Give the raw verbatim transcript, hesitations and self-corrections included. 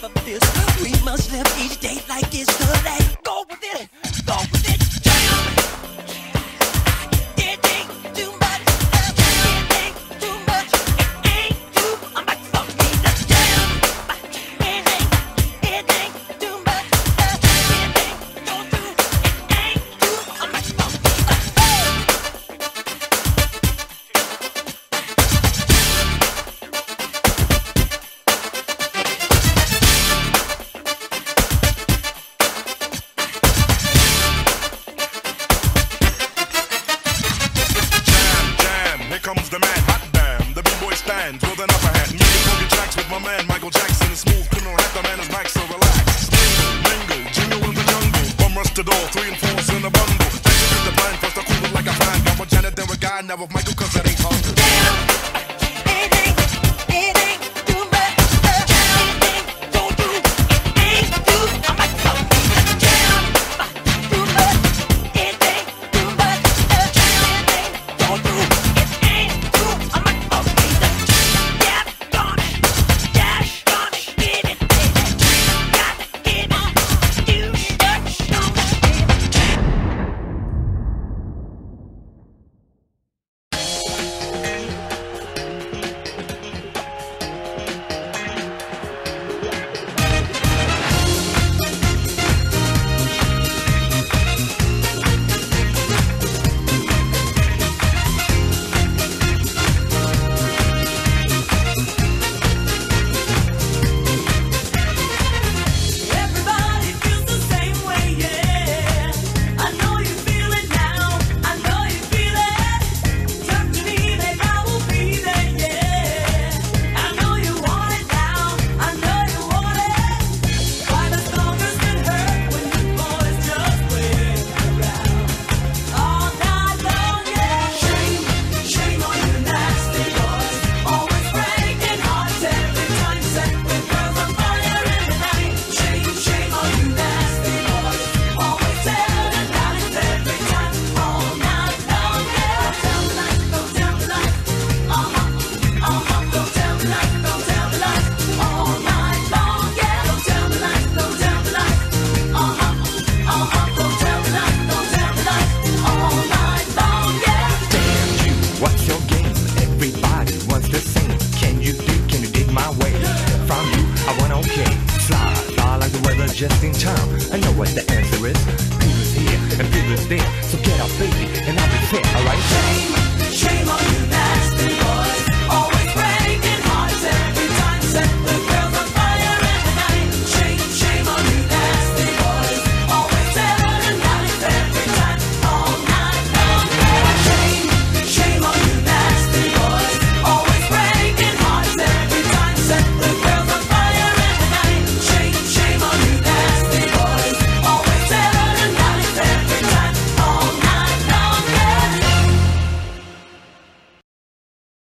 of this. We must live each day like it's the day. Go with it, go with it, jam. It ain't too much, it ain't too much, it ain't too much for me to jam. It ain't, it ain't too much, it ain't too, it ain't too much for me to jam. Comes the man, hot damn, the B-boy stands with an upper hand. Music boogie tracks with my man Michael Jackson. Smooth criminal hat, the man is back, so relax. Mingle, mingle, jingle in the jungle. Bum rush the door, three and four's in a bundle. Execute the plan, first I cool it like a fan. Got one Janet, then a guy, now with Michael, cause that ain't hard.